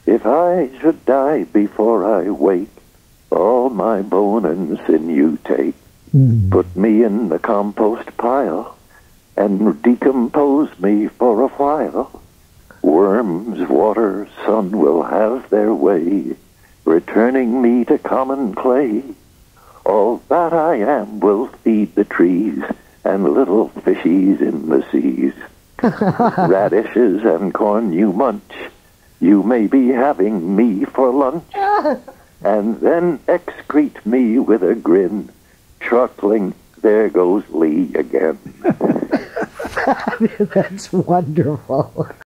If I should die before I wake, all my bone and sinew take. Put me in the compost pile and decompose me for a while. Worms, water, sun will have their way, returning me to common clay. All that I am will feed the trees and little fishies in the seas. Radishes and corn you munch, you may be having me for lunch. And then excrete me with a grin, chuckling, there goes Lee again. That's wonderful.